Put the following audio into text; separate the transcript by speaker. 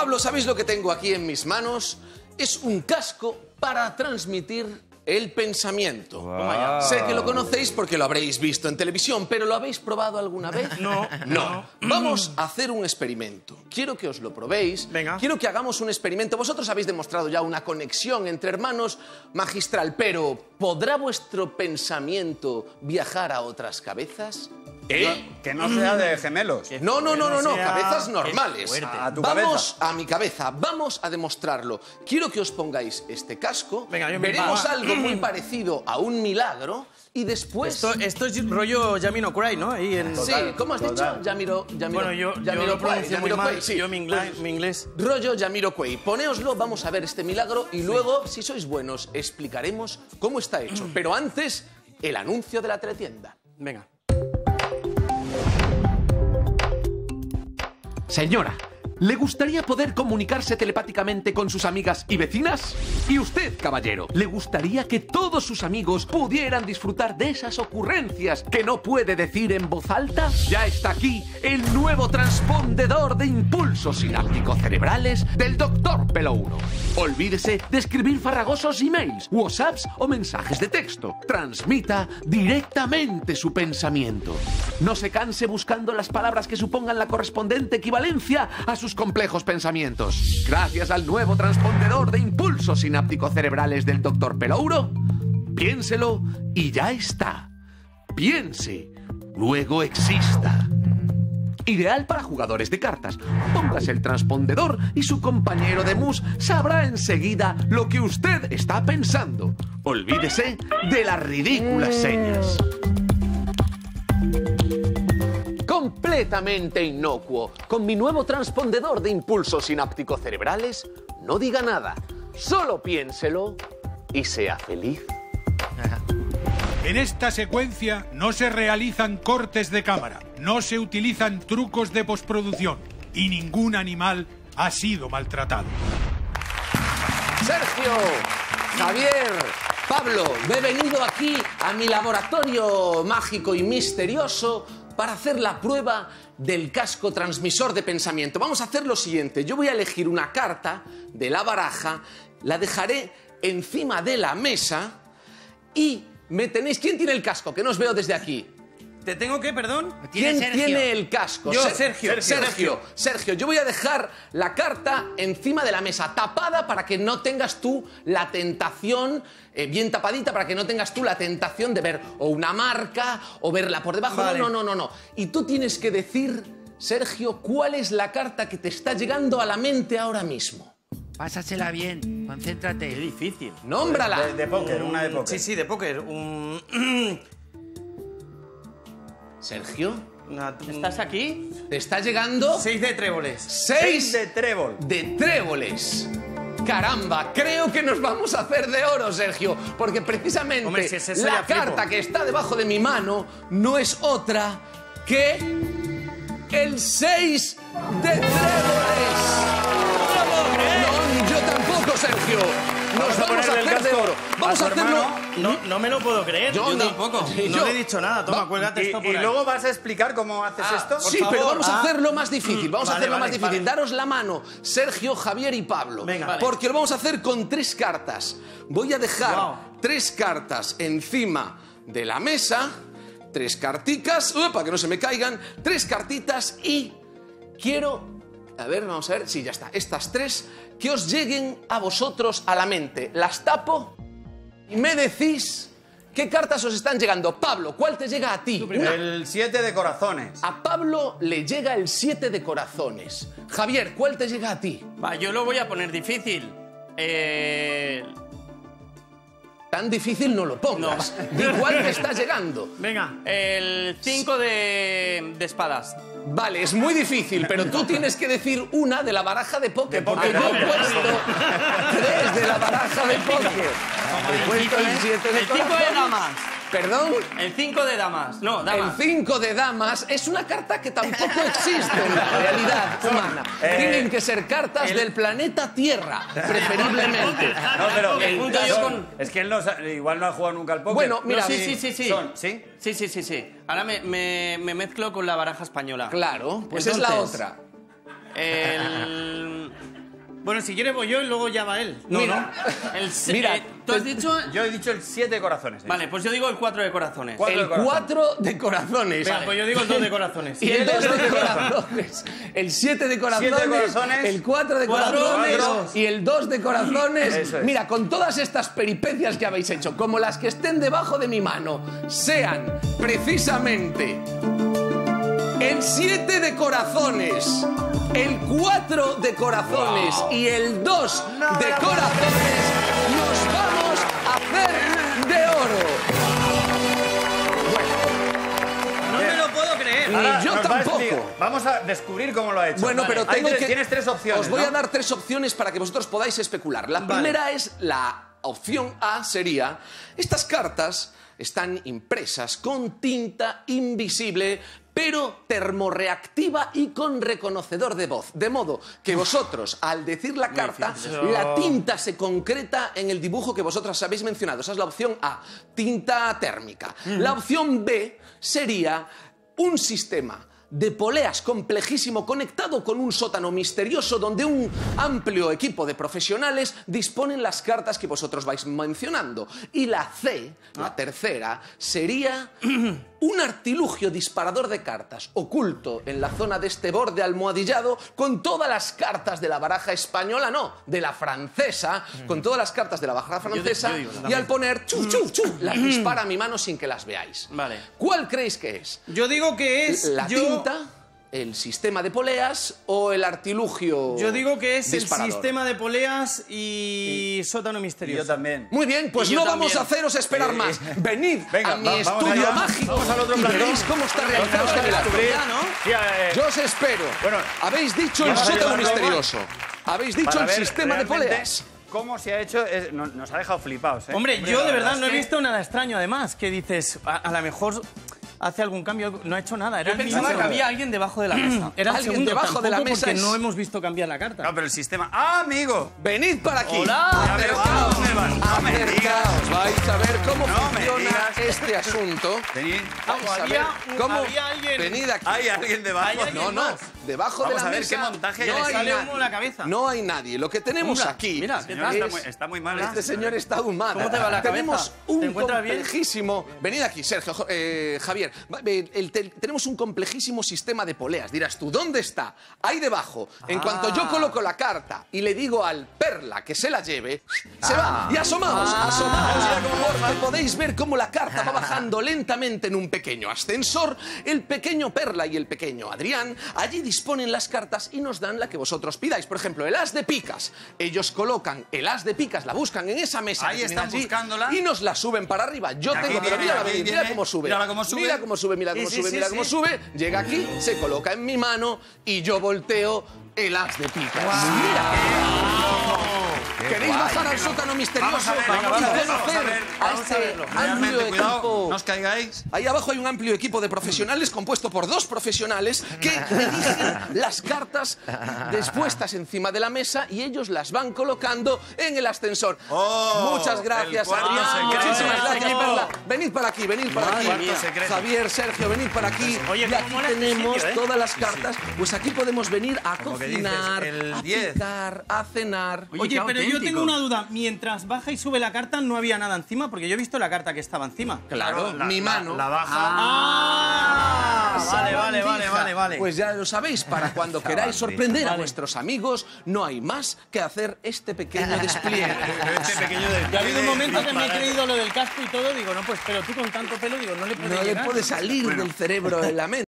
Speaker 1: Pablo, ¿sabéis lo que tengo aquí en mis manos? Es un casco para transmitir el pensamiento.
Speaker 2: Wow.
Speaker 1: Sé que lo conocéis porque lo habréis visto en televisión, pero ¿lo habéis probado alguna vez?
Speaker 2: No.
Speaker 1: Vamos a hacer un experimento. Quiero que os lo probéis.
Speaker 2: Venga.
Speaker 1: Quiero que hagamos un experimento. Vosotros habéis demostrado ya una conexión entre hermanos magistral, pero ¿podrá vuestro pensamiento viajar a otras cabezas?
Speaker 3: Que no sea de gemelos.
Speaker 1: No, cabezas normales.
Speaker 3: A tu
Speaker 1: Vamos
Speaker 3: cabeza.
Speaker 1: a mi cabeza, vamos a demostrarlo. Quiero que os pongáis este casco.
Speaker 2: Venga, yo me
Speaker 1: veremos
Speaker 2: pongo.
Speaker 1: algo muy parecido a un milagro y después...
Speaker 2: Esto es rollo Yamino Cry, ¿no? Ahí en...
Speaker 1: Sí, ¿cómo has dicho? Yamiro,
Speaker 2: Bueno, yo lo pronuncio muy mal.
Speaker 1: sí.
Speaker 2: Yo mi inglés...
Speaker 1: Rollo Jamiroquai. Ponéoslo, vamos a ver este milagro y luego, si sois buenos, explicaremos cómo está hecho. Pero antes, el anuncio de la teletienda.
Speaker 2: Venga.
Speaker 4: Señora, ¿le gustaría poder comunicarse telepáticamente con sus amigas y vecinas? ¿Y usted, caballero, le gustaría que todos sus amigos pudieran disfrutar de esas ocurrencias que no puede decir en voz alta? Ya está aquí el nuevo transpondedor de impulsos sinápticos cerebrales del Dr. Pelouro. Olvídese de escribir farragosos emails, whatsapps o mensajes de texto. Transmita directamente su pensamiento. No se canse buscando las palabras que supongan la correspondiente equivalencia a sus complejos pensamientos. Gracias al nuevo transpondedor de impulsos sinápticos cerebrales del Dr. Pelouro, piénselo y ya está. Piense, luego exista. Ideal para jugadores de cartas. Póngase el transpondedor y su compañero de mus sabrá enseguida lo que usted está pensando. Olvídese de las ridículas señas.
Speaker 1: Completamente inocuo. Con mi nuevo transpondedor de impulsos sinápticos cerebrales, no diga nada. Solo piénselo y sea feliz.
Speaker 5: En esta secuencia no se realizan cortes de cámara, no se utilizan trucos de postproducción y ningún animal ha sido maltratado.
Speaker 1: Sergio, Javier, Pablo, he venido aquí a mi laboratorio mágico y misterioso para hacer la prueba del casco transmisor de pensamiento. Vamos a hacer lo siguiente. Yo voy a elegir una carta de la baraja, la dejaré encima de la mesa y me tenéis... ¿Quién tiene el casco? Que no os veo desde aquí.
Speaker 2: ¿Te tengo que, perdón?
Speaker 1: ¿Quién tiene el casco?
Speaker 2: Yo, Sergio.
Speaker 1: Sergio, yo voy a dejar la carta encima de la mesa, tapada para que no tengas tú la tentación, bien tapadita, para que no tengas tú la tentación de ver o una marca o verla por debajo.
Speaker 2: Vale.
Speaker 1: No. Y tú tienes que decir, Sergio, cuál es la carta que te está llegando a la mente ahora mismo.
Speaker 6: Pásasela bien, concéntrate.
Speaker 2: Qué difícil.
Speaker 1: Nómbrala.
Speaker 3: De póker, una de póker.
Speaker 2: Sí, de póker.
Speaker 1: Sergio,
Speaker 2: ¿Estás aquí?
Speaker 1: te está llegando
Speaker 2: 6 de tréboles.
Speaker 1: 6
Speaker 3: de trébol.
Speaker 1: de tréboles. Caramba, creo que nos vamos a hacer de oro, Sergio, porque precisamente
Speaker 2: Hombre, si es eso,
Speaker 1: la
Speaker 2: ya flipo.
Speaker 1: carta que está debajo de mi mano no es otra que el 6 de tréboles. No, yo tampoco, Sergio. Nos vamos a hacer de oro. Vamos a hacerlo.
Speaker 2: No me lo puedo creer. Yo tampoco.
Speaker 1: Sí,
Speaker 2: No
Speaker 1: yo-
Speaker 2: le he dicho nada. Toma, cuélgate esto por
Speaker 3: Y
Speaker 2: ahí.
Speaker 3: luego vas a explicar cómo haces esto.
Speaker 1: Sí,
Speaker 2: favor.
Speaker 1: pero vamos a hacerlo más difícil. Vamos a
Speaker 2: Vale,
Speaker 1: hacerlo más
Speaker 2: vale,
Speaker 1: difícil.
Speaker 2: vale.
Speaker 1: Daros la mano, Sergio, Javier y Pablo.
Speaker 2: Venga. Vale.
Speaker 1: Porque lo vamos a hacer con 3 cartas. Voy a dejar
Speaker 2: Wow.
Speaker 1: 3 cartas encima de la mesa. 3 carticas. Para que no se me caigan. 3 cartitas y quiero... A ver, vamos a ver. Sí, ya está. Estas 3 que os lleguen a vosotros a la mente. Las tapo y me decís qué cartas os están llegando. Pablo, ¿cuál te llega a ti? Una.
Speaker 3: El 7 de corazones.
Speaker 1: A Pablo le llega el 7 de corazones. Javier, ¿cuál te llega a ti?
Speaker 2: Va, yo lo voy a poner difícil.
Speaker 1: Tan difícil no lo pongas. Di cuál te está llegando.
Speaker 2: Venga, el 5 de espadas.
Speaker 1: Vale, es muy difícil, pero tú tienes que decir una de la baraja de póker, porque yo he puesto 3 de la baraja de póker. He puesto el 7 de
Speaker 2: El 5 de
Speaker 1: corazones.
Speaker 2: damas.
Speaker 1: ¿Perdón?
Speaker 2: El 5 de damas. No,
Speaker 1: El
Speaker 2: damas.
Speaker 1: 5 de damas es una carta que tampoco existe en la realidad humana. Tienen que ser cartas del planeta Tierra, preferiblemente.
Speaker 3: No, pero
Speaker 2: Me junto yo con...
Speaker 3: es que él no igual no ha jugado nunca al póker.
Speaker 1: Bueno, mira,
Speaker 2: No, sí.
Speaker 3: Son, ¿sí?
Speaker 2: Sí. Ahora me mezclo con la baraja española.
Speaker 1: Claro, pues es la
Speaker 2: Entonces,
Speaker 1: otra.
Speaker 2: Bueno, si quieres voy yo y luego ya va él.
Speaker 1: Mira, mira,
Speaker 2: ¿tú has dicho...?
Speaker 3: Yo he dicho el 7 de corazones.
Speaker 2: Vale, pues yo digo el 4 de corazones.
Speaker 1: el 4 de corazones.
Speaker 2: Venga, pues yo digo el 2 de corazones.
Speaker 1: Y el 2 de corazones. El 7 de corazones. El 4 de corazones. Y el 2 de corazones.
Speaker 3: Eso es.
Speaker 1: Mira, con todas estas peripecias que habéis hecho, como las que estén debajo de mi mano, sean precisamente el 7 de corazones, el 4 de corazones y el 2 de corazones, nos vamos a hacer de oro.
Speaker 2: No me lo puedo creer.
Speaker 1: Ni yo
Speaker 3: nos va a
Speaker 1: tampoco.
Speaker 3: explicar. Vamos a descubrir cómo lo ha hecho.
Speaker 1: Bueno, pero
Speaker 3: Ahí
Speaker 1: tengo que...
Speaker 3: tienes 3 opciones.
Speaker 1: Os voy
Speaker 3: ¿no?
Speaker 1: a dar 3 opciones para que vosotros podáis especular. La primera es la opción A, sería: estas cartas están impresas con tinta invisible, pero termorreactiva y con reconocedor de voz. De modo que vosotros, al decir la carta, la tinta se concreta en el dibujo que vosotros habéis mencionado. Esa es la opción A, tinta térmica. La opción B sería un sistema de poleas complejísimo conectado con un sótano misterioso donde un amplio equipo de profesionales disponen las cartas que vosotros vais mencionando. Y la C, la tercera, sería un artilugio disparador de cartas oculto en la zona de este borde almohadillado con todas las cartas de la baraja española, no, de la francesa, con todas las cartas de la baraja francesa, y al poner chu, chu, chu, las dispara a mi mano sin que las veáis.
Speaker 2: Vale.
Speaker 1: ¿Cuál creéis que es?
Speaker 2: Yo digo que es...
Speaker 1: ¿La tinta, el sistema de poleas o el artilugio
Speaker 2: Yo digo que es
Speaker 1: disparador?
Speaker 2: el sistema de poleas y sótano misterioso.
Speaker 3: Yo también.
Speaker 1: Muy bien, pues
Speaker 2: Y yo
Speaker 1: no vamos
Speaker 2: también.
Speaker 1: a haceros esperar más. Venid
Speaker 3: Venga,
Speaker 1: a mi
Speaker 3: vamos
Speaker 1: estudio
Speaker 3: allá.
Speaker 1: mágico
Speaker 3: Vamos al otro
Speaker 1: y
Speaker 3: platón.
Speaker 1: veréis cómo está realizado este milagro.
Speaker 2: Ya, ¿no?
Speaker 3: Sí,
Speaker 1: Yo os espero.
Speaker 3: Bueno,
Speaker 1: habéis dicho el
Speaker 3: vamos a
Speaker 1: sótano
Speaker 3: llevarlo
Speaker 1: misterioso. Habéis dicho
Speaker 3: para
Speaker 1: el
Speaker 3: ver
Speaker 1: sistema de
Speaker 3: realmente
Speaker 1: poleas.
Speaker 3: cómo se ha hecho, nos ha dejado flipados, ¿eh?
Speaker 2: Hombre, yo
Speaker 3: la
Speaker 2: de verdad
Speaker 3: es
Speaker 2: no he
Speaker 3: que-
Speaker 2: visto nada extraño, además, que dices, a lo mejor hace algún cambio, no ha hecho nada. Era
Speaker 6: Yo
Speaker 2: el
Speaker 6: pensaba
Speaker 2: mismo.
Speaker 6: que había alguien debajo de la mesa.
Speaker 2: Era el
Speaker 1: Alguien
Speaker 2: segundo,
Speaker 1: debajo de la
Speaker 2: tampoco
Speaker 1: mesa
Speaker 2: porque
Speaker 1: es-
Speaker 2: no hemos visto cambiar la carta.
Speaker 3: No, pero el sistema... ¡Ah, amigo!
Speaker 1: Venid para aquí.
Speaker 2: Hola.
Speaker 3: A ver, ¿a dónde van? No me digas.
Speaker 1: Acercaos. Vais a ver cómo
Speaker 3: No me
Speaker 1: funciona
Speaker 3: digas.
Speaker 1: este asunto.
Speaker 3: Venid.
Speaker 1: Vais a
Speaker 2: había-
Speaker 1: ver cómo...
Speaker 2: había alguien-
Speaker 1: Venid aquí.
Speaker 3: ¿Hay alguien debajo?
Speaker 2: Hay alguien
Speaker 1: No, no.
Speaker 2: más.
Speaker 1: Debajo
Speaker 3: Vamos
Speaker 1: de la
Speaker 3: a ver
Speaker 1: mesa
Speaker 3: qué montaje
Speaker 1: no
Speaker 3: le
Speaker 1: hay
Speaker 2: sale
Speaker 1: nadie.
Speaker 2: humo en la cabeza.
Speaker 1: No hay nadie. Lo que tenemos
Speaker 2: Mira,
Speaker 1: aquí
Speaker 2: mira, ¿qué tal?
Speaker 3: Está muy mal.
Speaker 1: Este señor está ahumado.
Speaker 2: ¿Cómo te va la
Speaker 1: Tenemos
Speaker 2: cabeza?
Speaker 1: un
Speaker 2: ¿Te encuentras bien?
Speaker 1: complejísimo... Venid aquí, Sergio, Javier. Tenemos un complejísimo sistema de poleas. Dirás tú, ¿dónde está? Ahí debajo. En cuanto yo coloco la carta y le digo al Perla que se la lleve, se va. Y asomaos, porque podéis ver cómo la carta va bajando lentamente en un pequeño ascensor. El pequeño Perla y el pequeño Adrián allí disponen las cartas y nos dan la que vosotros pidáis. Por ejemplo, el as de picas. Ellos colocan el as de picas, la buscan en esa mesa.
Speaker 3: Ahí
Speaker 1: que tienen
Speaker 3: están
Speaker 1: allí
Speaker 3: buscándola.
Speaker 1: y nos la suben para arriba. Yo
Speaker 3: Aquí
Speaker 1: tengo, pero
Speaker 3: viene,
Speaker 1: mira,
Speaker 3: aquí
Speaker 1: mira
Speaker 3: viene.
Speaker 1: cómo sube.
Speaker 3: Mírala cómo sube.
Speaker 1: Mira cómo sube, mira cómo
Speaker 2: Sí,
Speaker 1: sube,
Speaker 2: sí,
Speaker 1: mira
Speaker 2: sí,
Speaker 1: cómo
Speaker 2: sí.
Speaker 1: sube. Llega aquí, se coloca en mi mano y yo volteo el as de picas. Mira. ¿Queréis bajar al sótano misterioso?
Speaker 3: Vamos a ver,
Speaker 1: Vamos
Speaker 3: vamos a ver,
Speaker 1: conocer
Speaker 3: vamos a ver,
Speaker 1: a
Speaker 3: vamos a
Speaker 1: este
Speaker 3: verlo.
Speaker 1: amplio
Speaker 3: Realmente, cuidado,
Speaker 1: equipo.
Speaker 3: no os caigáis.
Speaker 1: Ahí abajo hay un amplio equipo de profesionales compuesto por 2 profesionales que eligen las cartas dispuestas encima de la mesa y ellos las van colocando en el ascensor.
Speaker 3: Oh,
Speaker 1: Muchas gracias,
Speaker 3: el cuarto
Speaker 1: Adrián.
Speaker 3: secreto.
Speaker 1: Muchísimas gracias,
Speaker 3: Oh.
Speaker 1: Perla. Venid para aquí, venid para aquí.
Speaker 3: Cuarto secreto.
Speaker 1: Javier, Sergio, venid para aquí.
Speaker 2: Oye,
Speaker 1: y
Speaker 2: cómo
Speaker 1: aquí
Speaker 2: mola este
Speaker 1: tenemos
Speaker 2: sitio, ¿eh?
Speaker 1: todas las cartas. Pues aquí podemos venir a
Speaker 3: Como que dices,
Speaker 1: cocinar,
Speaker 3: el
Speaker 1: a
Speaker 3: 10.
Speaker 1: picar, a cenar.
Speaker 2: Oye, pero yo tengo una duda. Mientras baja y sube la carta, no había nada encima, porque yo he visto la carta que estaba encima.
Speaker 1: Claro, mi mano.
Speaker 3: La baja.
Speaker 2: Ah, vale.
Speaker 1: Pues ya lo sabéis, para cuando queráis sorprender a vuestros amigos, no hay más que hacer este pequeño despliegue.
Speaker 3: Este pequeño de...
Speaker 2: Ya ha habido un momento que me he creído lo del casco y todo, digo, no, pues pero tú con tanto pelo, digo, no le puede
Speaker 1: No le
Speaker 2: llegar.
Speaker 1: puede salir del cerebro en la mente.